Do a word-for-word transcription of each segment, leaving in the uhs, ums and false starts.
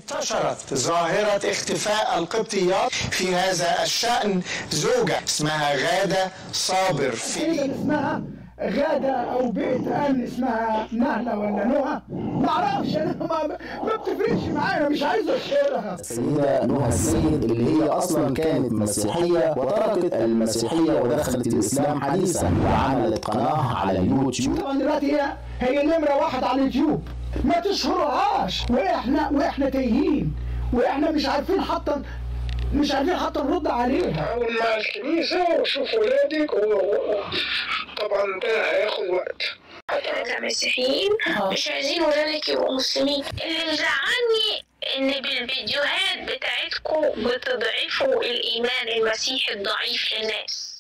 انتشرت ظاهرة اختفاء القبطيات في هذا الشأن. زوجة اسمها غادة صابر في اسمها غادة أو بيت أمن اسمها نهلة ولا نهى، معرفش أنا، ما, ما بتفرقش معايا، مش عايز أشهرها. السيدة نهى السيد اللي هي أصلا كانت مسيحية وتركت المسيحية ودخلت الإسلام حديثا وعملت قناة على اليوتيوب. طبعا دلوقتي هي هي نمرة واحد على اليوتيوب، ما تشهرهاش، وإحنا وإحنا تايهين، وإحنا مش عارفين حتى مش عارفين حتى نرد عليها. أول مع الكنيسة وشوف ولادك، وطبعا ده هياخد وقت. احنا كمسيحيين مش عايزين ولادك يبقوا مسلمين. اللي مزعلني ان بالفيديوهات بتاعتكم بتضعفوا الايمان المسيحي الضعيف للناس.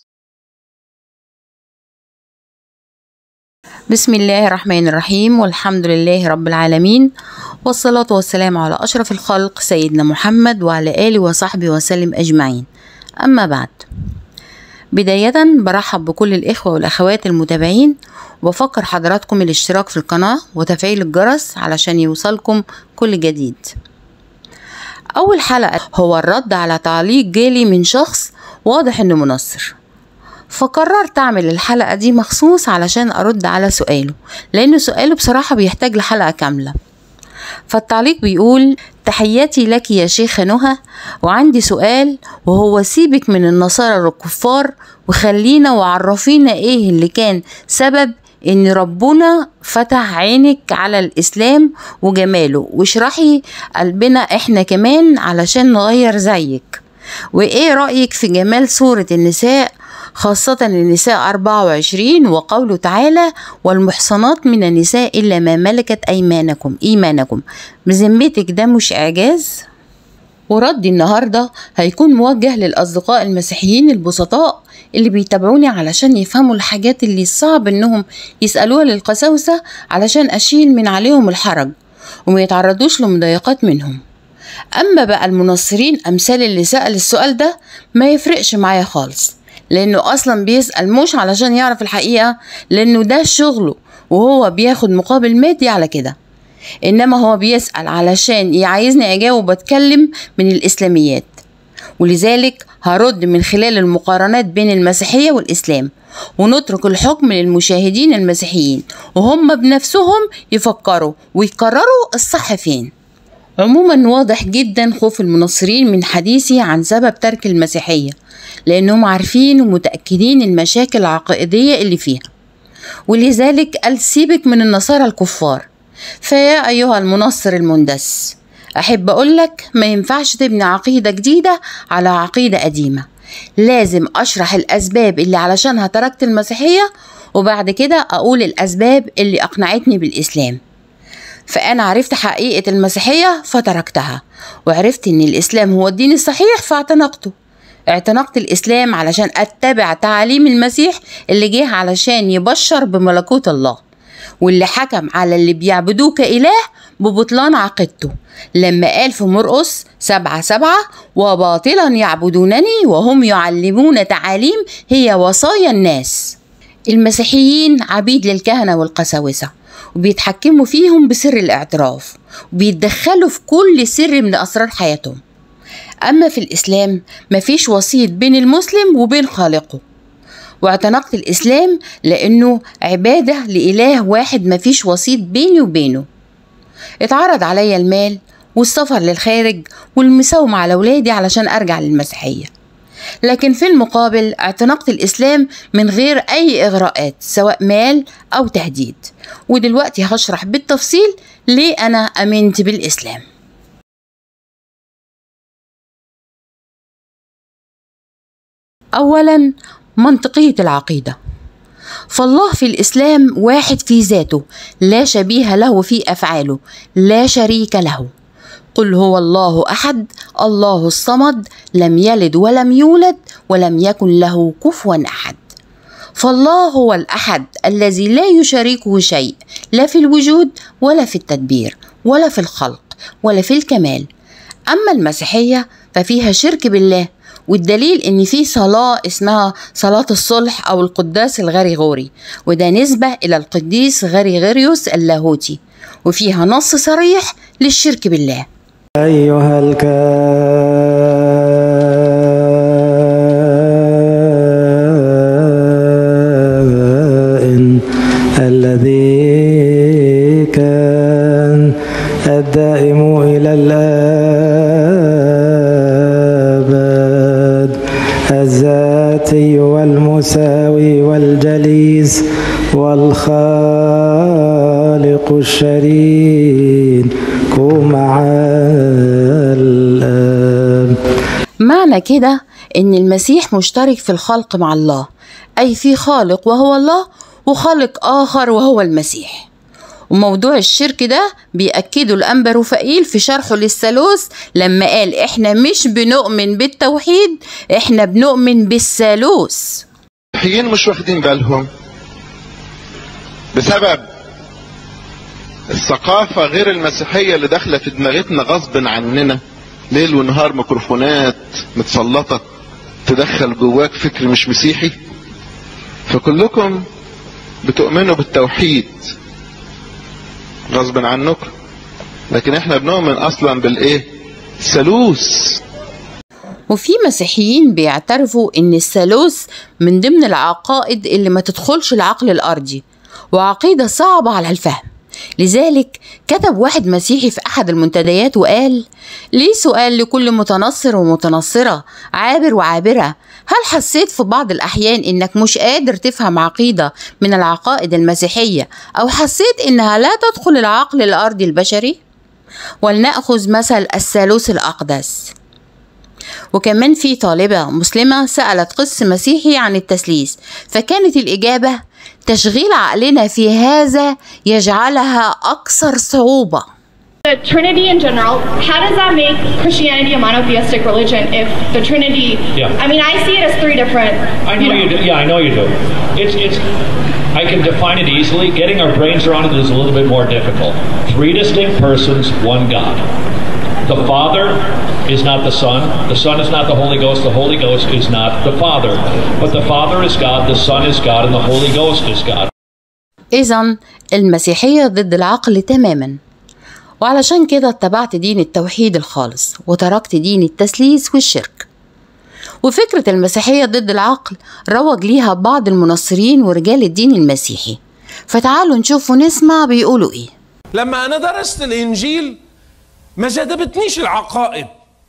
بسم الله الرحمن الرحيم، والحمد لله رب العالمين، والصلاة والسلام على أشرف الخلق سيدنا محمد وعلى آله وصحبه وسلم أجمعين. أما بعد، بداية برحب بكل الإخوة والأخوات المتابعين، وبفكر حضراتكم الاشتراك في القناة وتفعيل الجرس علشان يوصلكم كل جديد. أول حلقة هو الرد على تعليق جالي من شخص واضح إنه منصر، فقررت أعمل الحلقة دي مخصوص علشان أرد على سؤاله، لأن سؤاله بصراحة بيحتاج لحلقة كاملة. فالتعليق بيقول: تحياتي لك يا شيخة نهى، وعندي سؤال، وهو سيبك من النصارى الكفار وخلينا وعرفينا ايه اللي كان سبب ان ربنا فتح عينك على الاسلام وجماله، واشرحي قلبنا احنا كمان علشان نغير زيك. وايه رأيك في جمال سورة النساء، خاصة النساء أربعة وعشرين وقوله تعالى: والمحصنات من النساء إلا ما ملكت أيمانكم إيمانكم. بذمتك ده مش إعجاز؟ وردي النهاردة هيكون موجه للأصدقاء المسيحيين البسطاء اللي بيتابعوني علشان يفهموا الحاجات اللي صعب إنهم يسألوها للقساوسة علشان أشيل من عليهم الحرج وما يتعرضوش لمضايقات منهم. أما بقى المنصرين أمثال اللي سأل السؤال ده ما يفرقش معايا خالص، لأنه أصلا بيسأل مش علشان يعرف الحقيقة، لأنه ده شغله وهو بياخد مقابل مادي على كده، إنما هو بيسأل علشان يعايزني أجاوب وأتكلم من الإسلاميات. ولذلك هرد من خلال المقارنات بين المسيحية والإسلام، ونترك الحكم للمشاهدين المسيحيين وهم بنفسهم يفكروا ويقرروا الصح فين. عموما واضح جدا خوف المنصرين من حديثي عن سبب ترك المسيحية، لأنهم عارفين ومتأكدين المشاكل العقائدية اللي فيها، ولذلك قال سيبك من النصارى الكفار. فيا أيها المنصر المندس، أحب أقولك ما ينفعش تبني عقيدة جديدة على عقيدة قديمة. لازم أشرح الأسباب اللي علشانها تركت المسيحية، وبعد كده أقول الأسباب اللي أقنعتني بالإسلام. فأنا عرفت حقيقة المسيحية فتركتها، وعرفت إن الإسلام هو الدين الصحيح فاعتنقته. اعتنقت الإسلام علشان أتبع تعاليم المسيح اللي جه علشان يبشر بملكوت الله، واللي حكم على اللي بيعبدوه كإله ببطلان عقيدته لما قال في مرقس سبعة سبعة: وباطلا يعبدونني وهم يعلمون تعاليم هي وصايا الناس. المسيحيين عبيد للكهنة والقساوسة، وبيتحكموا فيهم بسر الاعتراف، وبيتدخلوا في كل سر من أسرار حياتهم. أما في الإسلام مفيش وسيط بين المسلم وبين خالقه، واعتنقت الإسلام لأنه عبادة لإله واحد مفيش وسيط بيني وبينه. اتعرض عليا المال والسفر للخارج والمساومة على ولادي علشان أرجع للمسيحية، لكن في المقابل اعتنقت الإسلام من غير أي إغراءات سواء مال أو تهديد. ودلوقتي هشرح بالتفصيل ليه أنا أمنت بالإسلام. أولا، منطقية العقيدة. فالله في الإسلام واحد في ذاته، لا شبيه له في أفعاله، لا شريك له. قل هو الله أحد الله الصمد لم يلد ولم يولد ولم يكن له كفوا أحد. فالله هو الأحد الذي لا يشاركه شيء، لا في الوجود ولا في التدبير ولا في الخلق ولا في الكمال. أما المسيحية ففيها شرك بالله، والدليل ان في صلاة اسمها صلاة الصلح او القداس الغريغوري، وده نسبة الى القديس غريغوريوس اللاهوتي، وفيها نص صريح للشرك بالله. أيها الكائن الذي كان الدائم إلى الأبد الذاتي والمساوي والجليس والخالق الشريك مع الآب. معنى كده إن المسيح مشترك في الخلق مع الله، أي في خالق وهو الله وخالق آخر وهو المسيح. وموضوع الشرك ده بيأكده الأنبا رفائيل في شرحه للثالوث لما قال إحنا مش بنؤمن بالتوحيد، إحنا بنؤمن بالثالوث. المسيحيين مش واخدين بالهم بسبب الثقافة غير المسيحية اللي داخلة في دماغتنا غصب عننا، ليل ونهار ميكروفونات متسلطة تدخل جواك فكر مش مسيحي. فكلكم بتؤمنوا بالتوحيد غصب عنكم، لكن احنا بنؤمن اصلا بالايه؟ الثالوث. وفي مسيحيين بيعترفوا ان الثالوث من ضمن العقائد اللي ما تدخلش العقل الارضي، وعقيدة صعبة على الفهم. لذلك كتب واحد مسيحي في أحد المنتديات وقال: ليه سؤال لكل متنصر ومتنصرة، عابر وعابرة، هل حسيت في بعض الأحيان إنك مش قادر تفهم عقيدة من العقائد المسيحية، أو حسيت إنها لا تدخل العقل الأرضي البشري؟ ولنأخذ مثل الثالوث الأقدس. وكمان في طالبة مسلمة سألت قس مسيحي عن التثليث، فكانت الإجابة: تشغيل عقلنا في هذا يجعلها أكثر صعوبة. The Trinity in general, how does that make Christianity a monotheistic religion if the Trinity, yeah. I mean, I see it as three different, I know you, know. you do, yeah, I know you do. It's, it's, I can define it easily. Getting our brains around it is a little bit more difficult. Three distinct persons, one God. The Father is not the Son. The Son is not the Holy Ghost. The Holy Ghost is not the Father. But the Father is God, the Son is God, and the Holy Ghost is God. إذن المسيحية ضد العقل تماما، وعلشان كده اتبعت دين التوحيد الخالص وتركت دين التثليث والشرك. وفكرة المسيحية ضد العقل روج ليها بعض المنصرين ورجال الدين المسيحي. فتعالوا نشوف ونسمع بيقولوا ايه. لما انا درست الانجيل ما جذبتنيش العقائد،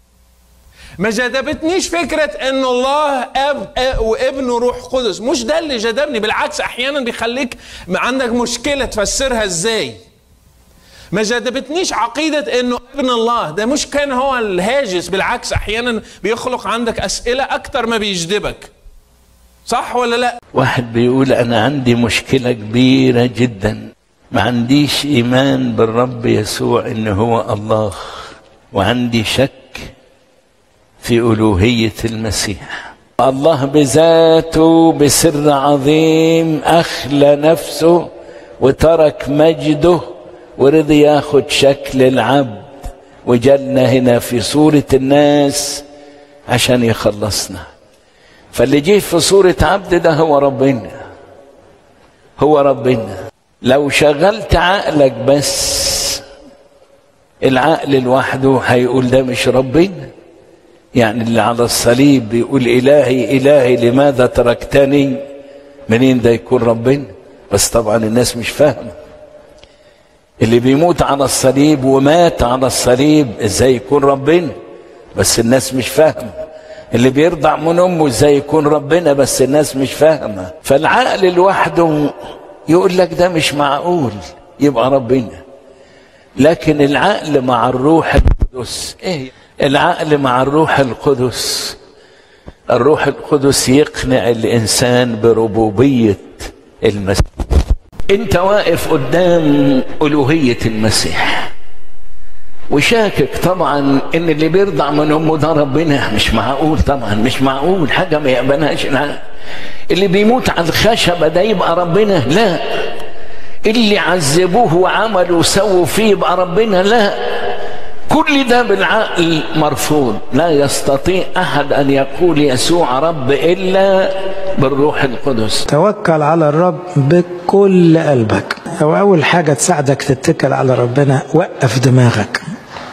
ما جذبتنيش فكرة ان الله اب وابنه روح قدس، مش ده اللي جذبني، بالعكس احيانا بيخليك عندك مشكلة تفسرها ازاي. ما جذبتنيش عقيدة انه ابن الله، ده مش كان هو الهاجس، بالعكس احيانا بيخلق عندك اسئلة اكتر ما بيجذبك. صح ولا لا؟ واحد بيقول انا عندي مشكلة كبيرة جدا، ما عنديش ايمان بالرب يسوع ان هو الله، وعندي شك في الوهية المسيح. الله بذاته بسر عظيم اخلى نفسه وترك مجده ورضي ياخد شكل العبد وجالنا هنا في صورة الناس عشان يخلصنا. فاللي جه في صورة عبد ده هو ربنا، هو ربنا. لو شغلت عقلك بس، العقل لوحده هيقول ده مش ربنا. يعني اللي على الصليب بيقول إلهي إلهي لماذا تركتني، منين ده يكون ربنا؟ بس طبعا الناس مش فاهمة. اللي بيموت على الصليب ومات على الصليب ازاي يكون ربنا؟ بس الناس مش فاهمة. اللي بيرضع من امه ازاي يكون ربنا؟ بس الناس مش فاهمة. فالعقل لوحده يقول لك ده مش معقول يبقى ربنا. لكن العقل مع الروح القدس، ايه العقل مع الروح القدس؟ الروح القدس يقنع الانسان بربوبية المسيح. انت واقف قدام الوهية المسيح وشاكك طبعا ان اللي بيرضع من امه ده ربنا، مش معقول طبعا، مش معقول، حاجة ما يقبلهاش العقل. اللي بيموت على الخشبة ده يبقى ربنا؟ لا. اللي عذبوه وعملوا وسووا فيه يبقى ربنا؟ لا. كل ده بالعقل مرفوض. لا يستطيع احد ان يقول يسوع رب الا بالروح القدس. توكل على الرب بكل قلبك. او اول حاجة تساعدك تتكل على ربنا، وقف دماغك.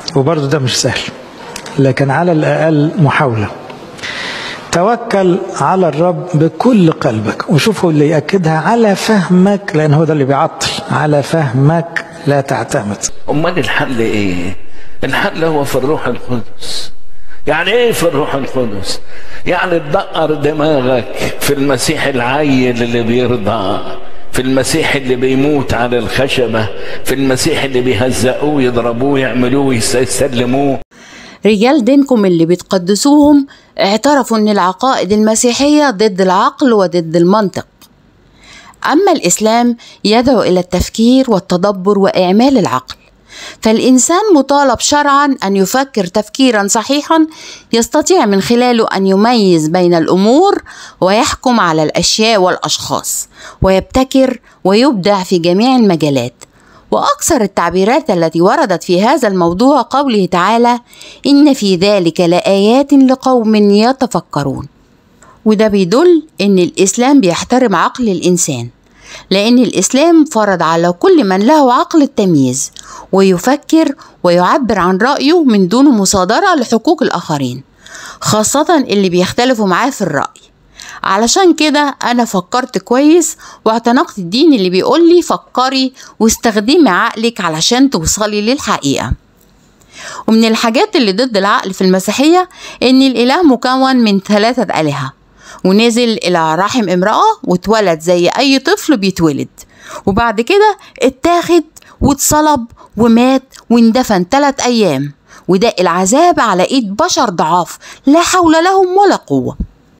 وبرضه ده مش سهل، لكن على الأقل محاولة. توكل على الرب بكل قلبك، وشوفوا اللي يأكدها على فهمك، لأن هو ده اللي بيعطل، على فهمك لا تعتمد. أمال الحل إيه؟ الحل هو في الروح القدس. يعني إيه في الروح القدس؟ يعني تدقر دماغك في المسيح العيل اللي بيرضى، في المسيح اللي بيموت على الخشبة، في المسيح اللي بيهزقوه يضربوه يعملوه يسلموه. رجال دينكم اللي بتقدسوهم اعترفوا ان العقائد المسيحية ضد العقل وضد المنطق. اما الاسلام يدعو الى التفكير والتدبر واعمال العقل، فالانسان مطالب شرعا ان يفكر تفكيرا صحيحا يستطيع من خلاله ان يميز بين الامور ويحكم على الاشياء والاشخاص ويبتكر ويبدع في جميع المجالات. وأكثر التعبيرات التي وردت في هذا الموضوع قوله تعالى: إن في ذلك لآيات لقوم يتفكرون. وده بيدل إن الإسلام بيحترم عقل الإنسان، لأن الإسلام فرض على كل من له عقل التمييز ويفكر ويعبر عن رأيه من دون مصادرة لحقوق الآخرين، خاصة اللي بيختلفوا معاه في الرأي. علشان كده أنا فكرت كويس واعتنقت الدين اللي بيقولي فكري واستخدمي عقلك علشان توصلي للحقيقة. ومن الحاجات اللي ضد العقل في المسيحية إن الإله مكون من ثلاثة آلهة، ونزل إلى رحم امرأة واتولد زي أي طفل بيتولد، وبعد كده اتاخد واتصلب ومات واندفن ثلاث أيام، وده العذاب على إيد بشر ضعاف لا حول لهم ولا قوة.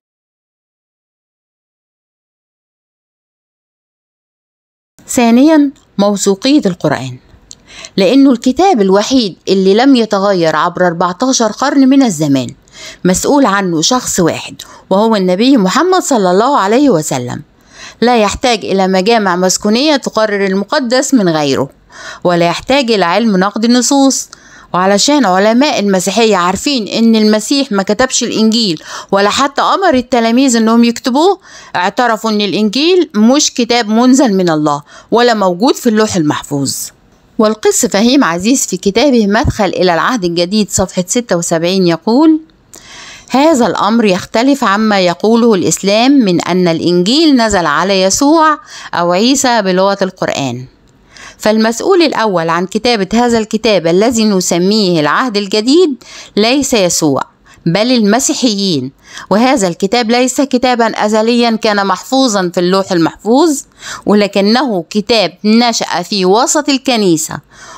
ثانيا، موثوقية القرآن، لأنه الكتاب الوحيد اللي لم يتغير عبر أربعة عشر قرن من الزمان، مسؤول عنه شخص واحد وهو النبي محمد صلى الله عليه وسلم. لا يحتاج إلى مجامع مسكونية تقرر المقدس من غيره، ولا يحتاج إلى علم نقد النصوص. وعلشان علماء المسيحية عارفين ان المسيح ما كتبش الانجيل ولا حتى امر التلاميذ انهم يكتبوه، اعترفوا ان الانجيل مش كتاب منزل من الله ولا موجود في اللوح المحفوظ. والقس فهيم عزيز في كتابه مدخل الى العهد الجديد صفحة ستة وسبعين يقول: هذا الامر يختلف عما يقوله الاسلام من ان الانجيل نزل على يسوع او عيسى بلغة القرآن. فالمسؤول الأول عن كتابة هذا الكتاب الذي نسميه العهد الجديد ليس يسوع بل المسيحيين، وهذا الكتاب ليس كتابا أزليا كان محفوظا في اللوح المحفوظ، ولكنه كتاب نشأ في وسط الكنيسة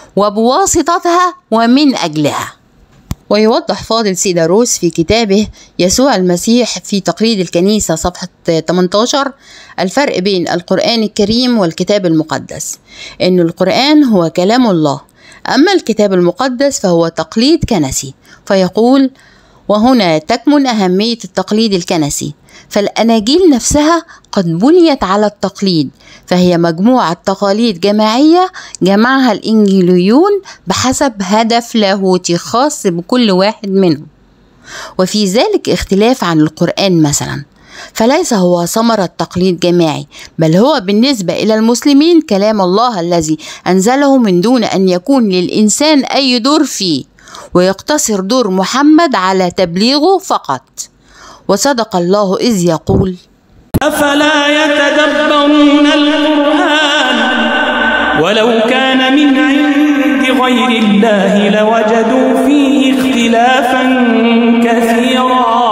وبواسطتها ومن أجلها. ويوضح فاضل سيداروس في كتابه يسوع المسيح في تقليد الكنيسة صفحة ثمانية عشر الفرق بين القرآن الكريم والكتاب المقدس، إن القرآن هو كلام الله، أما الكتاب المقدس فهو تقليد كنسي. فيقول: وهنا تكمن أهمية التقليد الكنسي، فالأناجيل نفسها قد بنيت على التقليد، فهي مجموعة تقاليد جماعية جمعها الإنجيليون بحسب هدف لاهوتي خاص بكل واحد منهم. وفي ذلك اختلاف عن القرآن مثلا، فليس هو ثمرة تقليد جماعي، بل هو بالنسبة إلى المسلمين كلام الله الذي أنزله من دون أن يكون للإنسان أي دور فيه، ويقتصر دور محمد على تبليغه فقط. وصدق الله إذ يقول: أفلا يتدبرون القرآن ولو كان من عند غير الله لوجدوا فيه اختلافا كثيرا.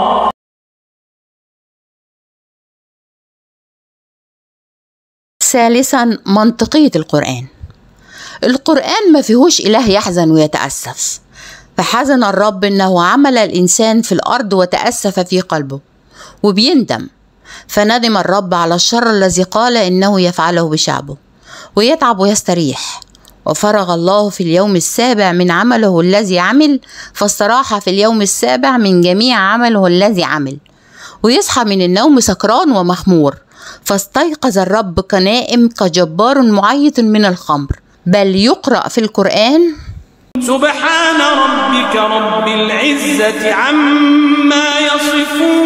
ثالثا، منطقية القرآن. القرآن ما فيهوش إله يحزن ويتأسف، فحزن الرب إنه عمل الإنسان في الأرض وتأسف في قلبه وبيندم، فندم الرب على الشر الذي قال إنه يفعله بشعبه، ويتعب ويستريح. وفرغ الله في اليوم السابع من عمله الذي عمل، فاستراح في اليوم السابع من جميع عمله الذي عمل. ويصحى من النوم سكران ومخمور، فاستيقظ الرب كنائم كجبار معيط من الخمر. بل يقرأ في القرآن: سبحان ربك رب العزة عما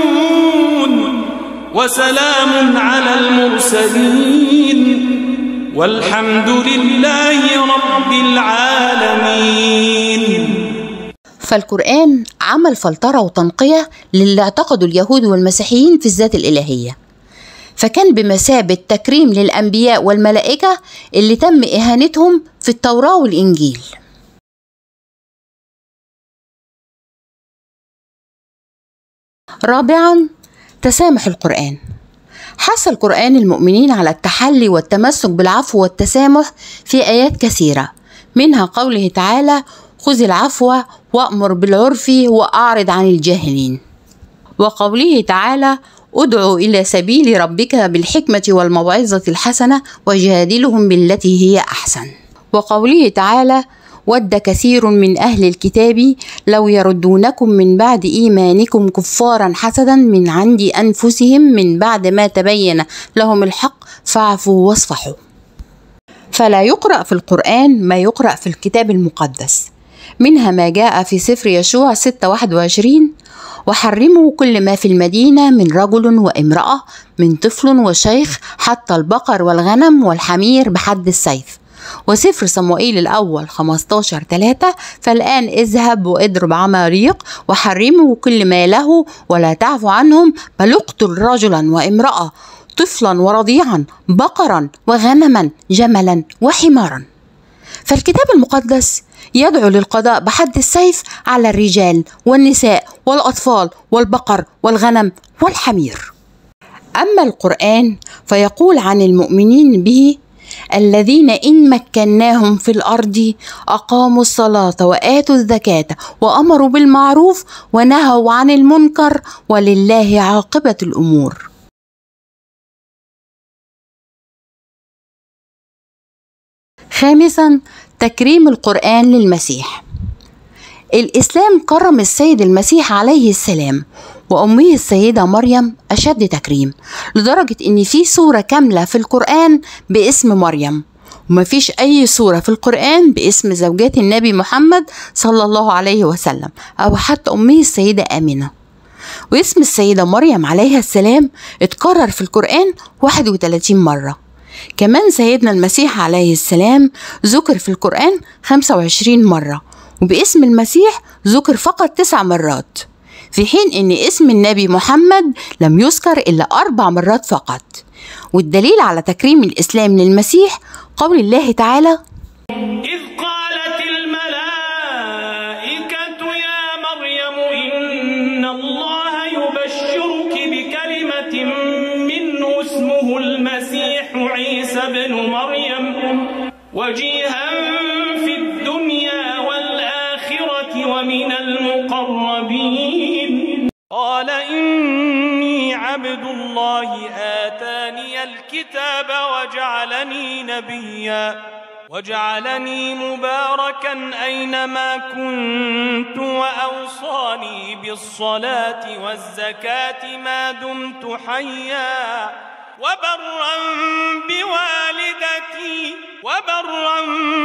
يصفون وسلام على المرسلين والحمد لله رب العالمين. فالقرآن عمل فلترة وتنقية للي اعتقدوا اليهود والمسيحيين في الذات الإلهية، فكان بمثابة تكريم للأنبياء والملائكة اللي تم إهانتهم في التوراة والإنجيل. رابعا، تسامح القرآن. حث القرآن المؤمنين على التحلي والتمسك بالعفو والتسامح في آيات كثيرة، منها قوله تعالى: خذ العفو وأمر بالعرف وأعرض عن الجاهلين، وقوله تعالى: ادعوا إلى سبيل ربك بالحكمة والموعظة الحسنة وجادلهم بالتي هي أحسن، وقوله تعالى: ود كثير من أهل الكتاب لو يردونكم من بعد إيمانكم كفارا حسدا من عند أنفسهم من بعد ما تبين لهم الحق فاعفوا واصفحوا. فلا يقرأ في القرآن ما يقرأ في الكتاب المقدس، منها ما جاء في سفر يشوع ستة واحد وعشرين: وحرموا كل ما في المدينة من رجل وامرأة من طفل وشيخ حتى البقر والغنم والحمير بحد السيف. وسفر صموئيل الأول خمستاشر ثلاثة: فالآن اذهب واضرب عماليق وحرموا كل ما له ولا تعفوا عنهم، بل اقتل رجلا وامرأة طفلا ورضيعا بقرا وغنما جملا وحمارا. فالكتاب المقدس يدعو للقضاء بحد السيف على الرجال والنساء والأطفال والبقر والغنم والحمير. أما القرآن فيقول عن المؤمنين به: الذين إن مكناهم في الأرض أقاموا الصلاة وآتوا الزكاة وأمروا بالمعروف ونهوا عن المنكر ولله عاقبة الأمور. خامسا، تكريم القرآن للمسيح. الإسلام كرم السيد المسيح عليه السلام وأمه السيدة مريم أشد تكريم، لدرجة إن في سورة كاملة في القرآن باسم مريم، ومفيش أي سورة في القرآن باسم زوجات النبي محمد صلى الله عليه وسلم أو حتى أمه السيدة آمنة. واسم السيدة مريم عليها السلام اتكرر في القرآن واحد وثلاثين مرة. كمان سيدنا المسيح عليه السلام ذكر في القرآن خمسة وعشرين مرة، وباسم المسيح ذكر فقط تسع مرات، في حين ان اسم النبي محمد لم يذكر الا اربع مرات فقط. والدليل على تكريم الاسلام للمسيح قول الله تعالى: إذ قالت الملائكة يا مريم إن الله يبشرك بكلمة منه اسمه المسيح عيسى بن مريم وجيها في الدنيا والآخرة ومن المقربين. قال إني عبد الله آتاني الكتاب وجعلني نبيا وجعلني مباركا أينما كنت وأوصاني بالصلاة والزكاة ما دمت حيا وبرا بوالدتي وبرا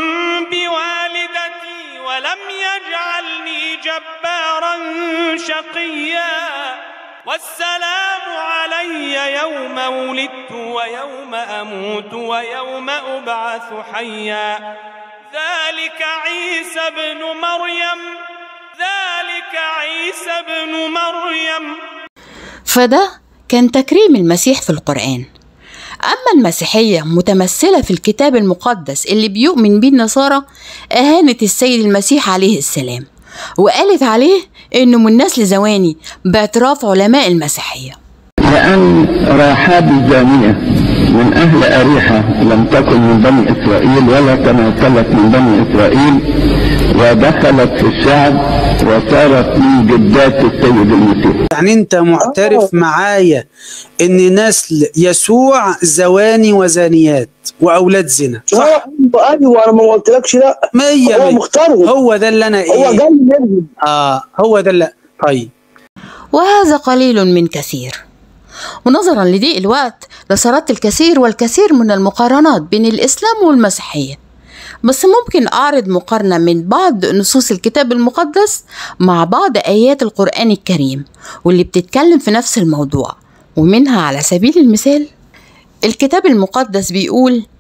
بوالدتي ولم يجعلني جبارا شقيا والسلام علي يوم ولدت ويوم أموت ويوم أبعث حيا ذلك عيسى بن مريم ذلك عيسى بن مريم. فده كان تكريم المسيح في القرآن. أما المسيحية متمثلة في الكتاب المقدس اللي بيؤمن به النصارى أهانت السيد المسيح عليه السلام وقالت عليه إنه من نسل زواني باعتراف علماء المسيحية. لأن راحاب الزانية من أهل أريحة لم تكن من بني إسرائيل ولا تناسلت من بني إسرائيل ودخلت في الشعب وصارت من جدات السيد المسيح. يعني أنت معترف معايا إن نسل يسوع زواني وزانيات وأولاد زنا صح؟ أيوه أنا ما قلتلكش لا مية هو مختار هو ده اللي أنا إيه؟ هو جاي منهم آه هو ده اللي طيب. وهذا قليل من كثير، ونظرا لضيق الوقت لسردت الكثير والكثير من المقارنات بين الإسلام والمسيحية، بس ممكن أعرض مقارنة من بعض نصوص الكتاب المقدس مع بعض آيات القرآن الكريم واللي بتتكلم في نفس الموضوع. ومنها على سبيل المثال الكتاب المقدس بيقول: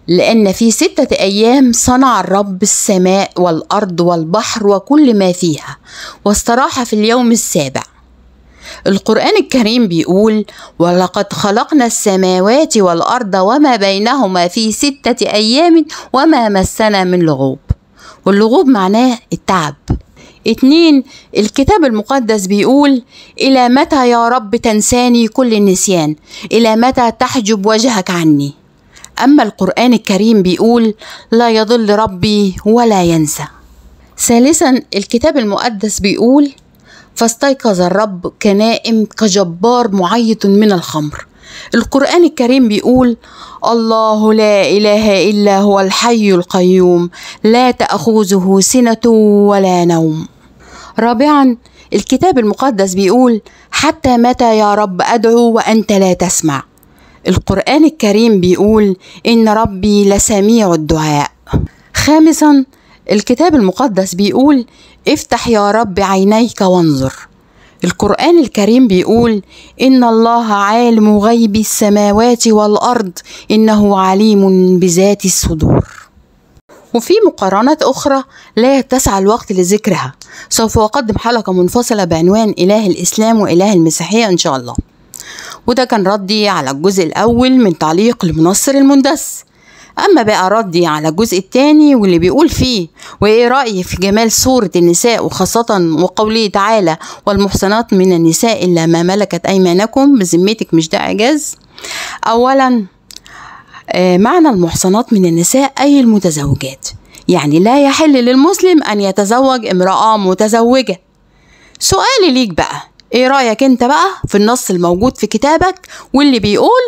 لأن في ستة أيام صنع الرب السماء والأرض والبحر وكل ما فيها، واستراح في اليوم السابع. القرآن الكريم بيقول: ولقد خلقنا السماوات والأرض وما بينهما في ستة أيام وما مسنا من لغوب. واللغوب معناه التعب. اتنين، الكتاب المقدس بيقول: إلى متى يا رب تنساني كل النسيان؟ إلى متى تحجب وجهك عني؟ أما القرآن الكريم بيقول: لا يضل ربي ولا ينسى. ثالثا، الكتاب المقدس بيقول: فاستيقظ الرب كنائم كجبار معيط من الخمر. القرآن الكريم بيقول: الله لا إله إلا هو الحي القيوم لا تأخذه سنة ولا نوم. رابعا، الكتاب المقدس بيقول: حتى متى يا رب أدعو وأنت لا تسمع؟ القرآن الكريم بيقول: إن ربي لسميع الدعاء. خامسا، الكتاب المقدس بيقول: افتح يا رب عينيك وانظر. القرآن الكريم بيقول: إن الله عالم غيب السماوات والأرض إنه عليم بذات الصدور. وفي مقارنات أخرى لا يتسع الوقت لذكرها، سوف أقدم حلقة منفصلة بعنوان إله الإسلام وإله المسيحية إن شاء الله. وده كان ردي على الجزء الأول من تعليق لمنصر المندس. أما بقى ردي على الجزء الثاني واللي بيقول فيه: وإيه رأيي في جمال سورة النساء، وخاصة وقوله تعالى: والمحصنات من النساء إلا ما ملكت أيمانكم، بذمتك مش ده إعجاز؟ أولا، آه معنى المحصنات من النساء أي المتزوجات، يعني لا يحل للمسلم أن يتزوج امرأة متزوجة. سؤالي ليك بقى: إيه رأيك أنت بقى في النص الموجود في كتابك واللي بيقول: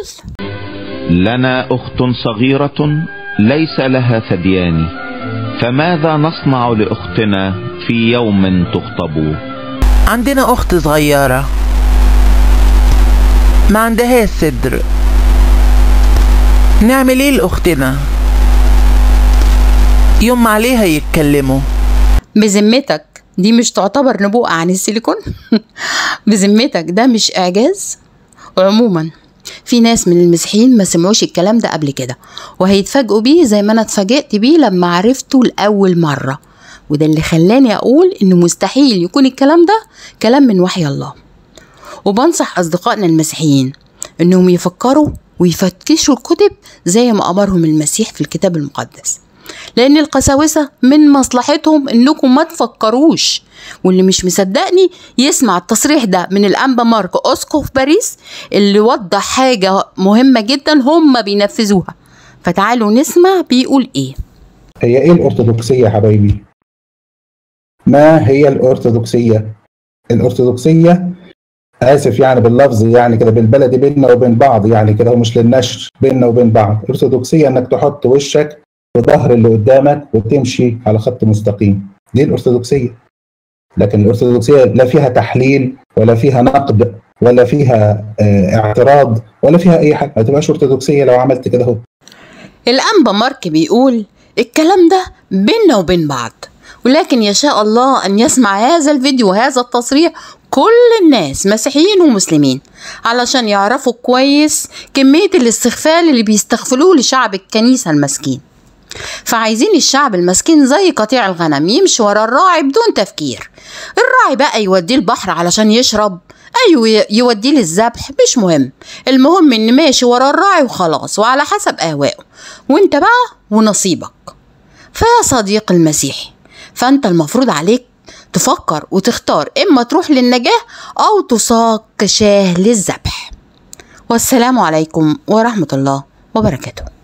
لنا أخت صغيرة ليس لها ثديان، فماذا نصنع لأختنا في يوم تخطب؟ عندنا أخت صغيرة ما عندهاش صدر، نعمل إيه لأختنا؟ يوم عليها يتكلموا. بذمتك دي مش تعتبر نبوءة عن السيليكون؟ بذمتك ده مش إعجاز؟ وعموما في ناس من المسيحيين ما سمعوش الكلام ده قبل كده، وهيتفاجئوا بيه زي ما انا اتفاجئت بيه لما عرفته لأول مرة. وده اللي خلاني اقول انه مستحيل يكون الكلام ده كلام من وحي الله. وبنصح اصدقائنا المسيحيين انهم يفكروا ويفتشوا الكتب زي ما امرهم المسيح في الكتاب المقدس، لان القساوسة من مصلحتهم انكم ما تفكروش. واللي مش مصدقني يسمع التصريح ده من الأنبا مارك أسقف باريس اللي وضح حاجة مهمة جدا هم بينفذوها. فتعالوا نسمع بيقول ايه. هي ايه الأرثوذكسية يا حبايبي؟ ما هي الأرثوذكسية؟ الأرثوذكسية، آسف يعني باللفظ، يعني كده بالبلدي بيننا وبين بعض، يعني كده ومش للنشر، بيننا وبين بعض. الأرثوذكسية انك تحط وشك في ظهر اللي قدامك وتمشي على خط مستقيم، دي الأرثوذكسية. لكن الأرثوذكسية لا فيها تحليل ولا فيها نقد ولا فيها اه اعتراض ولا فيها أي حاجة. ما تبقاش أرثوذكسية لو عملت كده. هو الأنبا مارك بيقول الكلام ده بيننا وبين بعض، ولكن يشاء الله أن يسمع هذا الفيديو وهذا التصريح كل الناس مسيحيين ومسلمين علشان يعرفوا كويس كمية الاستغفال اللي بيستغفلوه لشعب الكنيسة المسكين. فعايزين الشعب المسكين زي قطيع الغنم يمشي ورا الراعي بدون تفكير. الراعي بقى يوديه البحر علشان يشرب، ايوه يوديه للذبح، مش مهم، المهم ان ماشي ورا الراعي وخلاص وعلى حسب اهوائه، وانت بقى ونصيبك. فيا صديق المسيحي، فانت المفروض عليك تفكر وتختار اما تروح للنجاة او تساق كشاه للذبح. والسلام عليكم ورحمة الله وبركاته.